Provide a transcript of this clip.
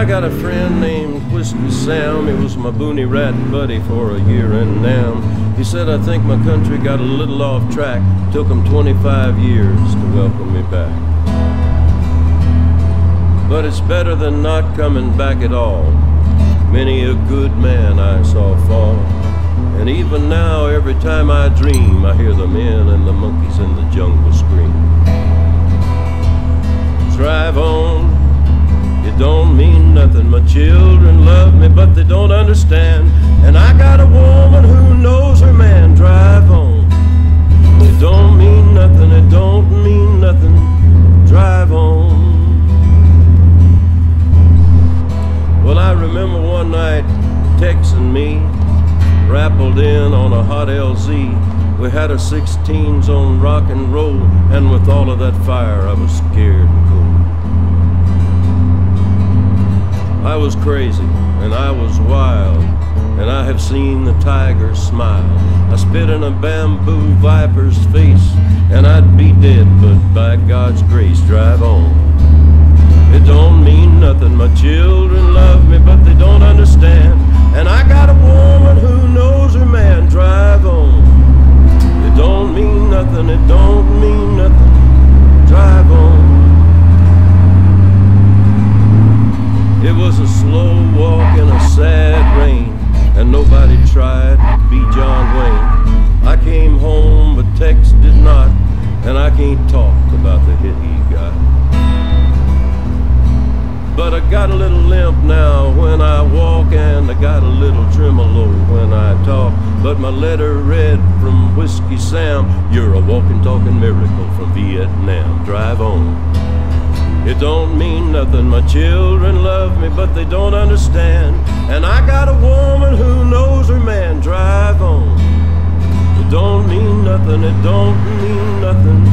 I got a friend named Whiskey Sam. He was my booney rat buddy for a year in Nam. He said, I think my country got a little off track. Took him 25 years to welcome me back. But it's better than not coming back at all. Many a good man I saw fall. And even now, every time I dream, I hear the men and the monkeys in the jungle scream. Drive on, it don't mean nothing. My children love me, but they don't understand. And I got a woman who knows her man. Drive on, it don't mean nothing. It don't mean nothing. Drive on. Well, I remember one night Tex and me rappelled in on a hot LZ. We had our 16s on rock and roll, and with all of that fire I was scared and cold. I was crazy and I was wild, and I have seen the tiger smile. I spit in a bamboo viper's face, and I'd be dead, but by God's grace, drive on. It don't mean nothing. My children love me, but they don't understand. And I got a woman who knows her man. Drive on. It don't mean nothing. It don't mean nothing. Drive on. It was a slow walk in a sad rain, and nobody tried to be John Wayne. I came home, but Tex did not, and I can't talk about the hit he got. But I got a little limp now when I walk, and I got a little tremolo when I talk. But my letter read from Whiskey Sam, you're a walking, talking miracle from Vietnam. Drive on. It don't mean nothing. My children love me, but they don't understand. And I got a woman who knows her man. Drive on. It don't mean nothing. It don't mean nothing.